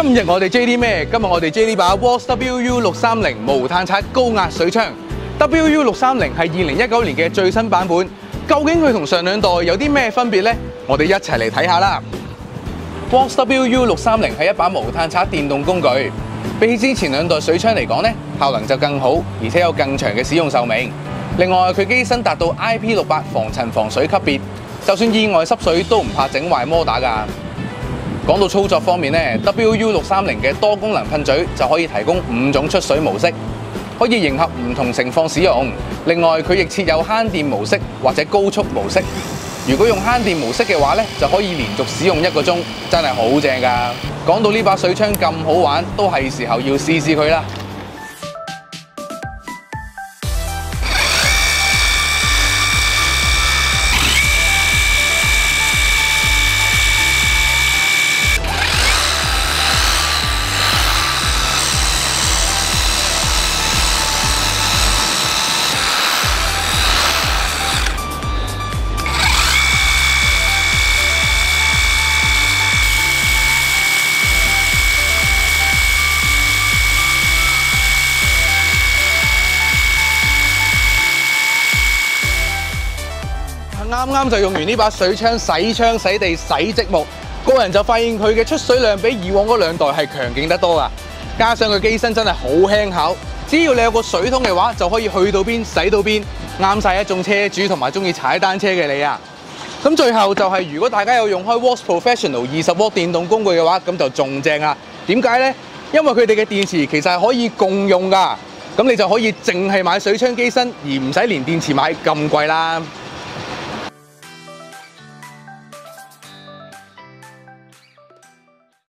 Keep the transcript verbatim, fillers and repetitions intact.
今日我哋 J D 咩？今日我哋 J D 把 Waltz W U 六三零無碳刷高壓水槍。W U 六三零係二零一九年嘅最新版本，究竟佢同上兩代有啲咩分別呢？我哋一齊嚟睇下啦。Waltz W U 六三零係一把無碳刷電動工具，比起之前兩代水槍嚟講呢，效能就更好，而且有更長嘅使用壽命。另外，佢機身達到 I P 六八防塵防水級別，就算意外濕水都唔怕整壞摩打㗎。講到操作方面呢 W U 六三零嘅多功能噴嘴就可以提供五種出水模式，可以迎合唔同情況使用。另外，佢亦設有慳電模式或者高速模式。如果用慳電模式嘅話呢，就可以連續使用一個鐘，真係好正㗎。講到呢把水槍咁好玩，都係時候要試試佢啦。啱啱就用完呢把水槍洗槍洗地洗積木，個人就發現佢嘅出水量比以往嗰兩代係強勁得多㗎。加上佢機身真係好輕巧，只要你有個水桶嘅話，就可以去到邊洗到邊，啱晒一眾車主同埋中意踩單車嘅你啊！咁最後就係、是、如果大家有用開 Waltz Professional 二十瓦電動工具嘅話，咁就仲正啦。點解呢？因為佢哋嘅電池其實係可以共用㗎，咁你就可以淨係買水槍機身，而唔使連電池買咁貴啦。